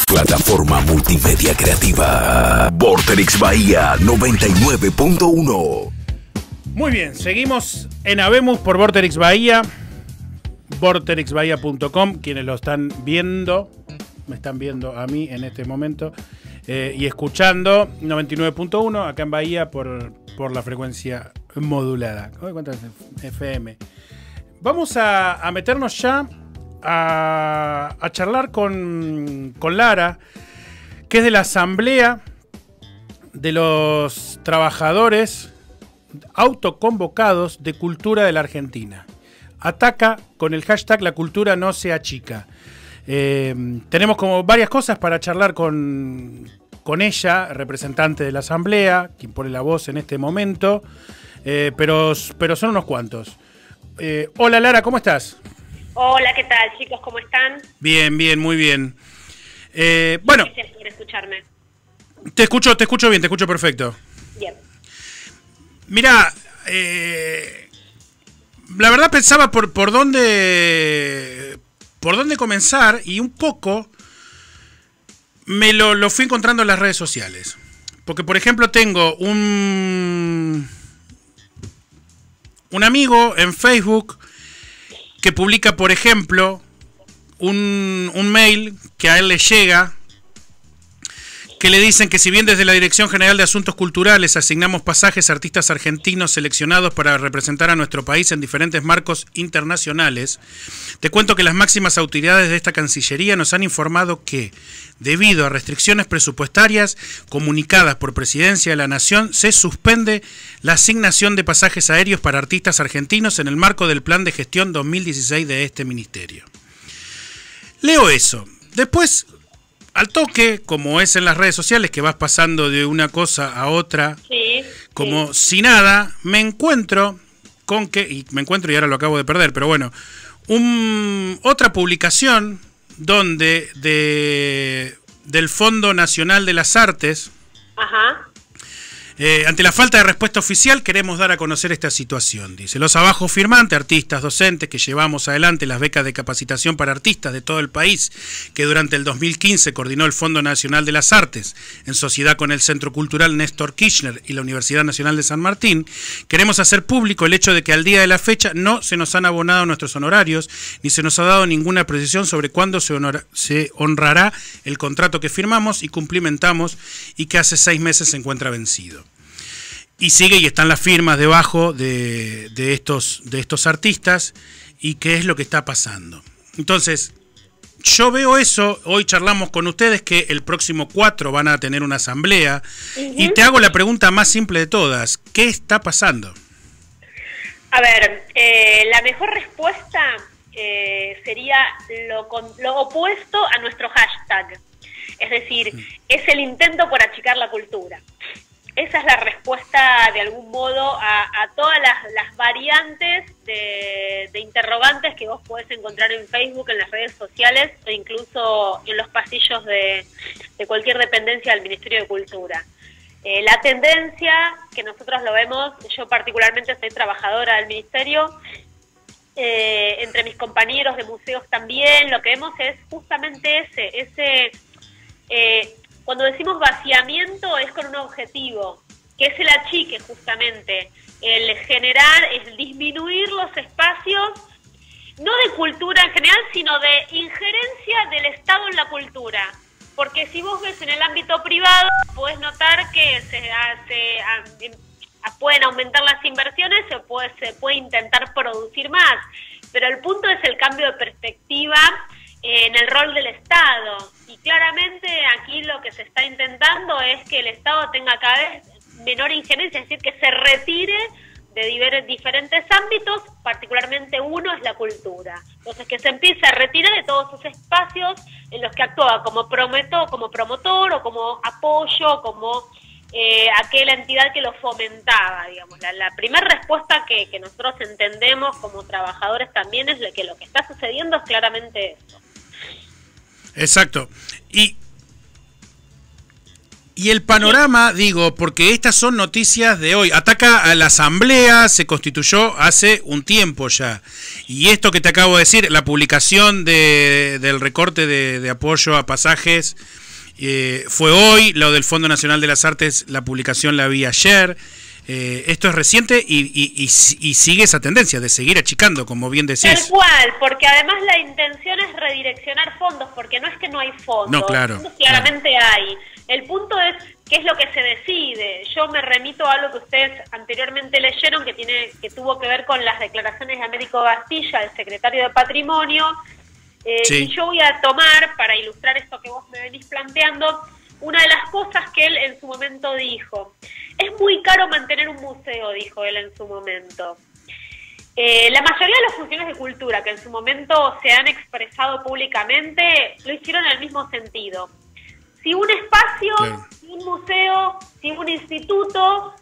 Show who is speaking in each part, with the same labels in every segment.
Speaker 1: Plataforma multimedia creativa. Vorterix Bahía 99.1.
Speaker 2: Muy bien, seguimos en Habemos por Vorterix Bahía. Vorterixbahía.com. Quienes lo están viendo, me están viendo a mí en este momento, y escuchando 99.1 acá en Bahía por la frecuencia modulada. ¿Cuántas FM? Vamos a meternos ya a charlar con Lara, que es de la Asamblea de los Trabajadores Autoconvocados de Cultura de la Argentina. Ataca con el hashtag La Cultura No Se Achica. Tenemos como varias cosas para charlar con ella, representante de la Asamblea, quien pone la voz en este momento, pero son unos cuantos. Hola Lara, ¿cómo estás?
Speaker 3: Hola, ¿qué tal, chicos? ¿Cómo están?
Speaker 2: Bien, muy bien. Bueno,
Speaker 3: Gracias por escucharme.
Speaker 2: Te escucho bien, te escucho perfecto.
Speaker 3: Bien.
Speaker 2: Mirá, la verdad pensaba por dónde comenzar, y un poco me lo fui encontrando en las redes sociales. Porque, por ejemplo, tengo un amigo en Facebook que publica, por ejemplo, un mail que a él le llega, que le dicen que si bien desde la Dirección General de Asuntos Culturales asignamos pasajes a artistas argentinos seleccionados para representar a nuestro país en diferentes marcos internacionales, te cuento que las máximas autoridades de esta Cancillería nos han informado que, debido a restricciones presupuestarias comunicadas por Presidencia de la Nación, se suspende la asignación de pasajes aéreos para artistas argentinos en el marco del Plan de Gestión 2016 de este ministerio. Leo eso. Después, al toque, como es en las redes sociales, que vas pasando de una cosa a otra, sí, como sí, si nada, me encuentro y ahora lo acabo de perder, pero bueno, otra publicación donde del Fondo Nacional de las Artes. Ajá. Ante la falta de respuesta oficial, queremos dar a conocer esta situación. Dice: los abajo firmantes, artistas, docentes, que llevamos adelante las becas de capacitación para artistas de todo el país, que durante el 2015 coordinó el Fondo Nacional de las Artes, en sociedad con el Centro Cultural Néstor Kirchner y la Universidad Nacional de San Martín, queremos hacer público el hecho de que al día de la fecha no se nos han abonado nuestros honorarios, ni se nos ha dado ninguna precisión sobre cuándo se honrará el contrato que firmamos y cumplimentamos, y que hace 6 meses se encuentra vencido. Y sigue, y están las firmas debajo de estos artistas, y qué es lo que está pasando. Entonces, yo veo eso. Hoy charlamos con ustedes que el próximo 4 van a tener una asamblea, y te hago la pregunta más simple de todas: ¿qué está pasando?
Speaker 3: A ver, la mejor respuesta sería lo opuesto a nuestro hashtag. Es decir, es el intento por achicar la cultura. Esa es la respuesta, de algún modo, a todas las variantes de interrogantes que vos podés encontrar en Facebook, en las redes sociales, e incluso en los pasillos de cualquier dependencia del Ministerio de Cultura. La tendencia, que nosotros lo vemos, yo particularmente soy trabajadora del Ministerio, entre mis compañeros de museos también, lo que vemos es justamente ese cuando decimos vaciamiento es con un objetivo, que es el achique justamente, el generar, el disminuir los espacios, no de cultura en general, sino de injerencia del Estado en la cultura. Porque si vos ves en el ámbito privado, podés notar que pueden aumentar las inversiones, se puede intentar producir más, pero el punto es el cambio de perspectiva en el rol del Estado, y claramente aquí lo que se está intentando es que el Estado tenga cada vez menor injerencia, es decir, que se retire de diferentes ámbitos, particularmente uno es la cultura. Entonces, que se empiece a retirar de todos esos espacios en los que actúa como promotor o como apoyo, como aquella entidad que lo fomentaba, digamos. La primera respuesta que nosotros entendemos como trabajadores también es que lo que está sucediendo es claramente eso.
Speaker 2: Exacto. Y Y el panorama, digo, porque estas son noticias de hoy. Ataca a la Asamblea, se constituyó hace un tiempo ya. Y esto que te acabo de decir, la publicación del recorte de apoyo a pasajes fue hoy. Lo del Fondo Nacional de las Artes, la publicación la vi ayer. Esto es reciente y sigue esa tendencia de seguir achicando, como bien decís.
Speaker 3: Tal cual, porque además la intención es redireccionar fondos, porque no es que no hay fondos,
Speaker 2: no, claro,
Speaker 3: fondos claramente hay. El punto es qué es lo que se decide. Yo me remito a algo que ustedes anteriormente leyeron, que tuvo que ver con las declaraciones de Américo Bastilla, el secretario de Patrimonio,
Speaker 2: sí.
Speaker 3: Y yo voy a tomar, para ilustrar esto que vos me venís planteando, una de las cosas que él en su momento dijo. Es muy caro mantener un museo, dijo él en su momento. La mayoría de los funcionarios de cultura que en su momento se han expresado públicamente lo hicieron en el mismo sentido. Si un espacio, claro, si un museo, si un instituto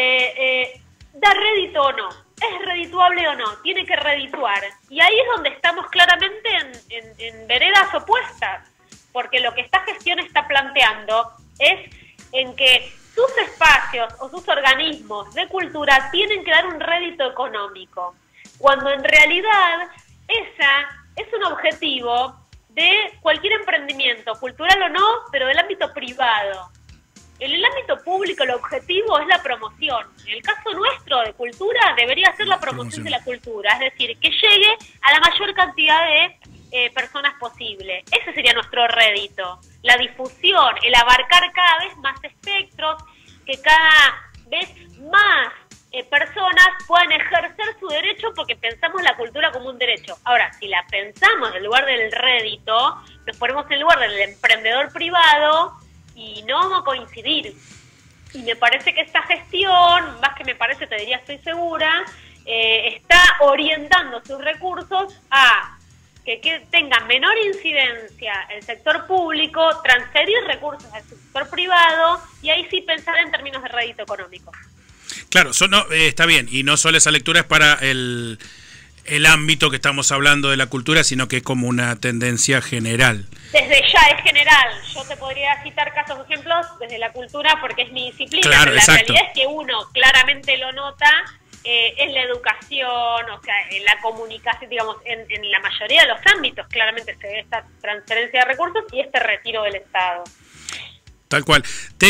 Speaker 3: da rédito o no, es redituable o no, tiene que redituar. Y ahí es donde estamos claramente en veredas opuestas, porque lo que esta gestión está planteando es en que sus espacios o sus organismos de cultura tienen que dar un rédito económico, cuando en realidad esa es un objetivo de cualquier emprendimiento, cultural o no, pero del ámbito privado. En el ámbito público el objetivo es la promoción. En el caso nuestro de cultura debería ser la promoción de la cultura, es decir, que llegue a la mayor cantidad de personas posible. Ese sería nuestro rédito, la difusión, el abarcar cada vez más espectros, que cada vez más personas puedan ejercer su derecho, porque pensamos la cultura como un derecho. Ahora, si la pensamos en lugar del rédito, nos ponemos en lugar del emprendedor privado y no vamos a coincidir. Y me parece que esta gestión, más que me parece, te diría, estoy segura, está orientando sus recursos a que tenga menor incidencia el sector público, transferir recursos al sector privado y ahí sí pensar en términos de rédito económico.
Speaker 2: Claro, está bien, y no solo esa lectura es para el ámbito que estamos hablando de la cultura, sino que es como una tendencia general.
Speaker 3: Desde ya es general. Yo te podría citar casos, ejemplos desde la cultura porque es mi disciplina,
Speaker 2: claro,
Speaker 3: pero la
Speaker 2: exacto.
Speaker 3: realidad es que uno claramente lo nota en la educación, o sea, en la comunicación, digamos, en la mayoría de los ámbitos claramente se ve esta transferencia de recursos y este retiro del Estado.
Speaker 2: Tal cual.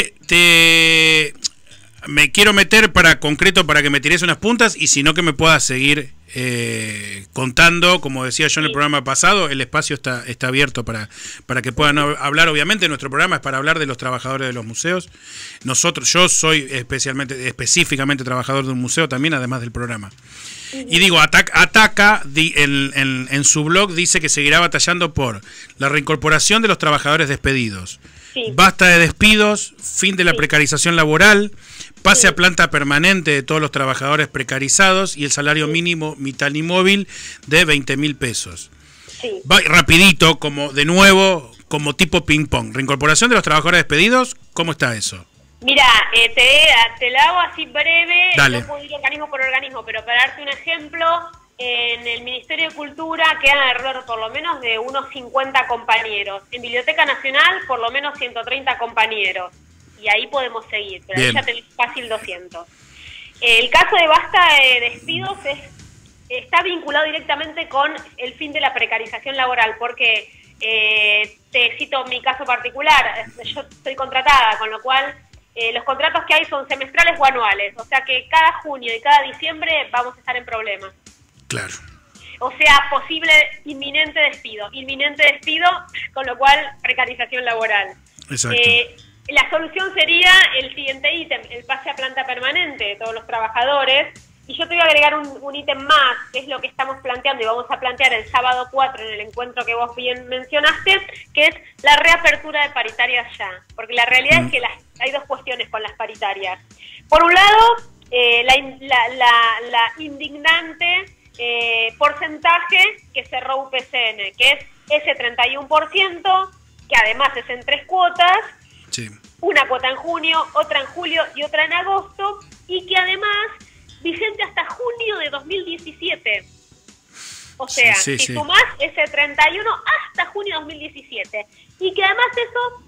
Speaker 2: Me quiero meter concreto para que me tires unas puntas y si no que me puedas seguir contando, como decía yo en el programa pasado, el espacio está abierto para que puedan hablar. Obviamente nuestro programa es para hablar de los trabajadores de los museos. Yo soy específicamente trabajador de un museo también, además del programa. Y digo, Ataca en su blog dice que seguirá batallando por la reincorporación de los trabajadores despedidos. Sí. Basta de despidos, fin de la precarización laboral, pase a planta permanente de todos los trabajadores precarizados y el salario mínimo vital y móvil de 20.000 pesos. Sí. Va rapidito, de nuevo, como tipo ping-pong. Reincorporación de los trabajadores despedidos, ¿cómo está eso?
Speaker 3: Mira, te la hago así breve.
Speaker 2: Dale.
Speaker 3: No puedo ir organismo por organismo, pero para darte un ejemplo, en el Ministerio de Cultura quedan alrededor por lo menos de unos 50 compañeros. En Biblioteca Nacional, por lo menos 130 compañeros. Y ahí podemos seguir, pero ahí ya tenés fácil 200. El caso de basta de despidos está vinculado directamente con el fin de la precarización laboral, porque te cito mi caso particular, yo estoy contratada, con lo cual los contratos que hay son semestrales o anuales, o sea que cada junio y cada diciembre vamos a estar en problemas.
Speaker 2: Claro.
Speaker 3: O sea, posible inminente despido, con lo cual precarización laboral.
Speaker 2: Exacto.
Speaker 3: La solución sería el siguiente ítem, el pase a planta permanente de todos los trabajadores. Y yo te voy a agregar un ítem más, que es lo que estamos planteando y vamos a plantear el sábado 4 en el encuentro que vos bien mencionaste, que es la reapertura de paritarias ya. Porque la realidad es que hay dos cuestiones con las paritarias. Por un lado, la indignante porcentaje que cerró UPCN, que es ese 31%, que además es en 3 cuotas.
Speaker 2: Sí.
Speaker 3: Una cuota en junio, otra en julio y otra en agosto, y que además vigente hasta junio de 2017. O sea, si sumás ese 31 hasta junio de 2017. Y que además eso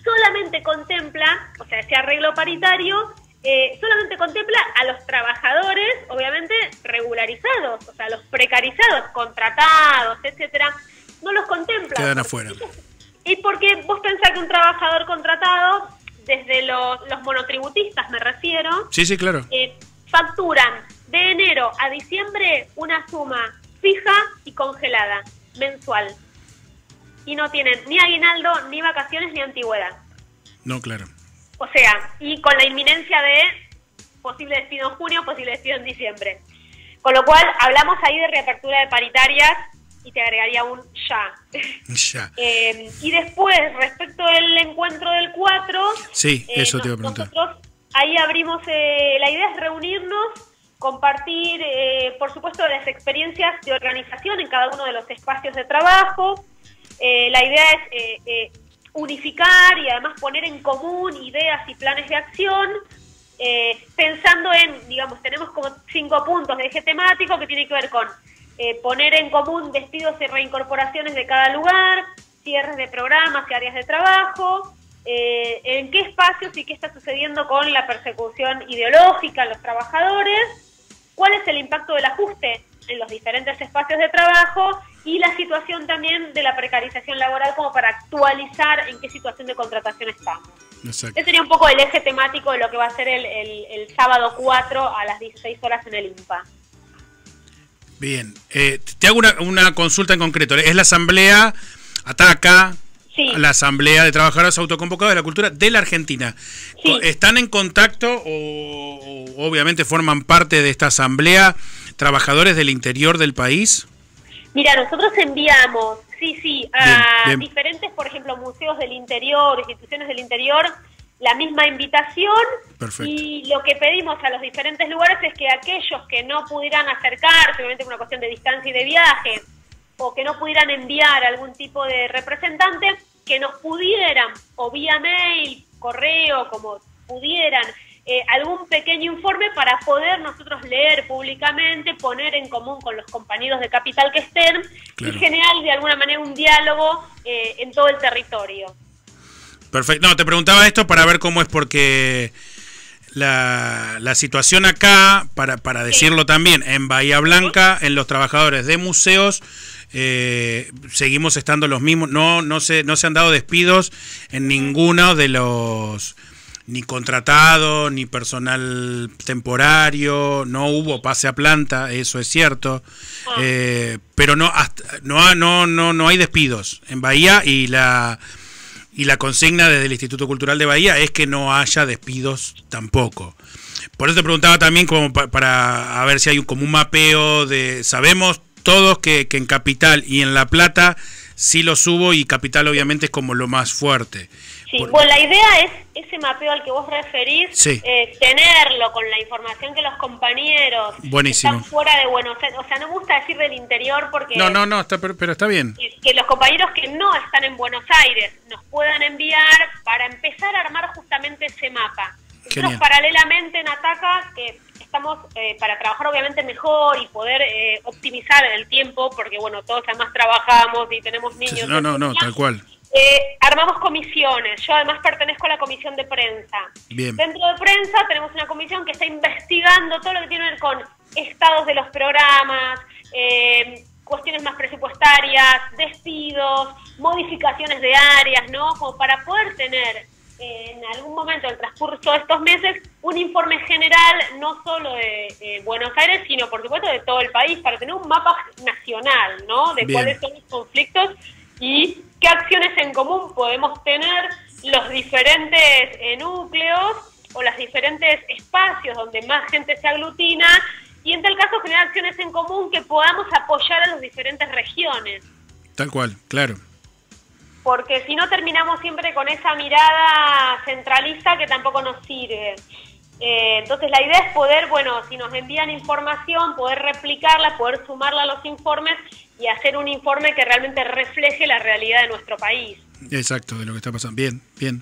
Speaker 3: solamente contempla, o sea, ese arreglo paritario, solamente contempla a los trabajadores, obviamente, regularizados, o sea, los precarizados, contratados, etcétera, no los contempla.
Speaker 2: Quedan afuera.
Speaker 3: Y porque vos pensás que un trabajador contratado, desde los monotributistas me refiero,
Speaker 2: Sí, claro.
Speaker 3: facturan de enero a diciembre una suma fija y congelada, mensual. Y no tienen ni aguinaldo, ni vacaciones, ni antigüedad.
Speaker 2: No, claro.
Speaker 3: O sea, y con la inminencia de posible despido en junio, posible despido en diciembre. Con lo cual, hablamos ahí de reapertura de paritarias y te agregaría un ya.
Speaker 2: Ya.
Speaker 3: Y después, respecto del encuentro del 4...
Speaker 2: Sí, eso te iba a preguntar.
Speaker 3: Nosotros ahí abrimos, la idea es reunirnos, compartir, por supuesto, las experiencias de organización en cada uno de los espacios de trabajo. La idea es unificar y además poner en común ideas y planes de acción, pensando en, digamos, tenemos como 5 puntos de eje temático que tiene que ver con poner en común despidos y reincorporaciones de cada lugar, cierres de programas y áreas de trabajo, en qué espacios y qué está sucediendo con la persecución ideológica a los trabajadores, cuál es el impacto del ajuste en los diferentes espacios de trabajo y la situación también de la precarización laboral como para actualizar en qué situación de contratación estamos.
Speaker 2: Exacto.
Speaker 3: Ese sería un poco el eje temático de lo que va a ser el sábado 4 a las 16 horas en el IMPA.
Speaker 2: Bien. Te hago una consulta en concreto. Es la asamblea ATACA,
Speaker 3: Sí.
Speaker 2: la Asamblea de Trabajadores Autoconvocados de la Cultura de la Argentina.
Speaker 3: Sí.
Speaker 2: ¿Están en contacto o obviamente forman parte de esta asamblea trabajadores del interior del país?
Speaker 3: Mira, nosotros enviamos, a
Speaker 2: Bien.
Speaker 3: diferentes, por ejemplo, museos del interior, instituciones del interior, la misma invitación.
Speaker 2: Perfecto.
Speaker 3: Y lo que pedimos a los diferentes lugares es que aquellos que no pudieran acercarse, obviamente por una cuestión de distancia y de viaje, o que no pudieran enviar algún tipo de representante, que nos pudieran, o vía mail, correo, como pudieran, algún pequeño informe para poder nosotros leer públicamente, poner en común con los compañeros de Capital que estén,
Speaker 2: Claro.
Speaker 3: y generar de alguna manera un diálogo en todo el territorio.
Speaker 2: Perfecto. No, te preguntaba esto para ver cómo es, porque la situación acá, para decirlo también, en Bahía Blanca, en los trabajadores de museos, seguimos estando los mismos. No se han dado despidos en ninguno de los, ni contratado, ni personal temporario, no hubo pase a planta, eso es cierto, pero no hay despidos en Bahía, y la consigna desde el Instituto Cultural de Bahía es que no haya despidos tampoco. Por eso te preguntaba también como para ver si hay como un mapeo de... Sabemos todos que en Capital y en La Plata sí los hubo, y Capital obviamente es como lo más fuerte.
Speaker 3: Sí, bueno, la idea es ese mapeo al que vos referís,
Speaker 2: Sí.
Speaker 3: Tenerlo con la información que los compañeros
Speaker 2: Buenísimo.
Speaker 3: que están fuera de Buenos Aires, o sea, no me gusta decir del interior porque...
Speaker 2: No, pero está bien.
Speaker 3: Que los compañeros que no están en Buenos Aires nos puedan enviar para empezar a armar justamente ese mapa. Nosotros
Speaker 2: Genial.
Speaker 3: paralelamente en Ataca, que estamos para trabajar obviamente mejor y poder optimizar el tiempo, porque bueno, todos además trabajamos y tenemos niños.
Speaker 2: No, tal cual.
Speaker 3: Armamos comisiones. Yo además pertenezco a la comisión de prensa.
Speaker 2: Bien.
Speaker 3: Dentro de prensa tenemos una comisión que está investigando todo lo que tiene que ver con estados de los programas, cuestiones más presupuestarias, despidos, modificaciones de áreas, ¿no? Como para poder tener en algún momento del transcurso de estos meses un informe general, no solo de Buenos Aires, sino por supuesto de todo el país, para tener un mapa nacional, ¿no? De
Speaker 2: Bien.
Speaker 3: cuáles son los conflictos y qué acciones en común podemos tener los diferentes núcleos o los diferentes espacios donde más gente se aglutina, y en tal caso generar acciones en común que podamos apoyar a las diferentes regiones.
Speaker 2: Tal cual, claro.
Speaker 3: Porque si no terminamos siempre con esa mirada centralista que tampoco nos sirve. Entonces la idea es poder, bueno, si nos envían información, poder replicarla, poder sumarla a los informes y hacer un informe que realmente refleje la realidad de nuestro país.
Speaker 2: Exacto, de lo que está pasando. Bien.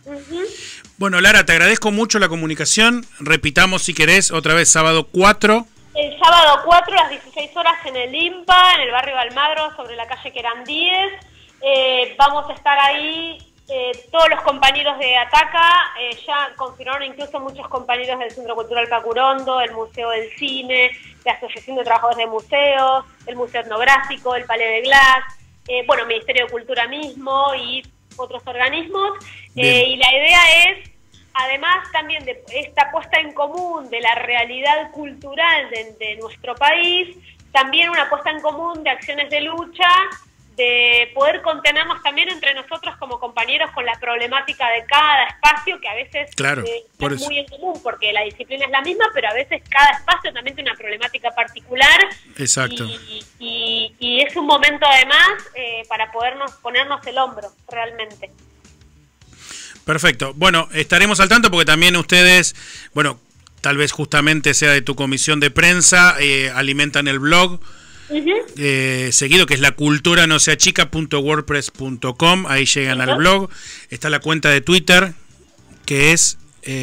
Speaker 2: Bueno, Lara, te agradezco mucho la comunicación. Repitamos, si querés, otra vez, sábado 4.
Speaker 3: El sábado 4 a las 16 horas en el IMPA, en el barrio de Almagro, sobre la calle Querandíes. Vamos a estar ahí todos los compañeros de Ataca ya confirmaron, incluso muchos compañeros del Centro Cultural Pacurondo, el Museo del Cine, la Asociación de Trabajadores de Museos, el Museo Etnográfico, el Palais de Glass, bueno, Ministerio de Cultura mismo y otros organismos. Y la idea es, además también de esta puesta en común de la realidad cultural de nuestro país, también una puesta en común de acciones de lucha, de poder contenernos también entre nosotros como compañeros con la problemática de cada espacio, que a veces es muy en común, porque la disciplina es la misma, pero a veces cada espacio también tiene una problemática particular.
Speaker 2: Exacto.
Speaker 3: Y es un momento además para ponernos el hombro, realmente.
Speaker 2: Perfecto. Bueno, estaremos al tanto porque también ustedes, bueno, tal vez justamente sea de tu comisión de prensa, alimentan el blog seguido, que es laculturanoseachica.wordpress.com. Ahí llegan al blog. Está la cuenta de Twitter, que es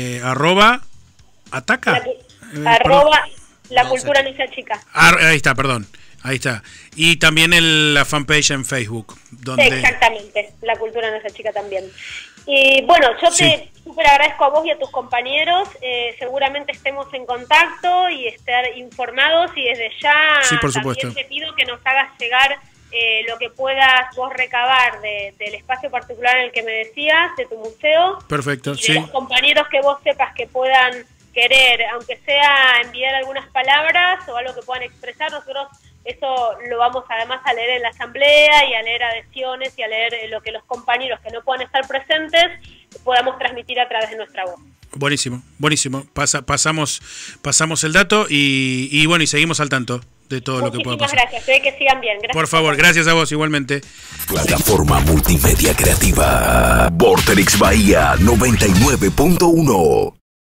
Speaker 2: @ataca.
Speaker 3: La cultura no se achica.
Speaker 2: Ahí está, perdón. Ahí está. Y también la fanpage en Facebook. Donde...
Speaker 3: Exactamente, la cultura no se achica también. Y bueno, yo te súper agradezco a vos y a tus compañeros. Seguramente estemos en contacto y estar informados, y desde ya
Speaker 2: por
Speaker 3: también
Speaker 2: supuesto.
Speaker 3: te pido que nos hagas llegar lo que puedas vos recabar del espacio particular en el que me decías, de tu museo.
Speaker 2: Perfecto,
Speaker 3: y de los compañeros que vos sepas que puedan querer, aunque sea enviar algunas palabras o algo que puedan expresar. Nosotros eso lo vamos además a leer en la asamblea y a leer adhesiones y a leer lo que los compañeros que no puedan estar presentes podamos transmitir a través de nuestra voz.
Speaker 2: Buenísimo, buenísimo. Pasamos el dato y bueno, y seguimos al tanto de todo lo que pueda pasar.
Speaker 3: Muchísimas gracias, que sigan bien. Gracias.
Speaker 2: Por favor, gracias a vos igualmente.
Speaker 1: Plataforma multimedia creativa. Vorterix Bahía 99.1.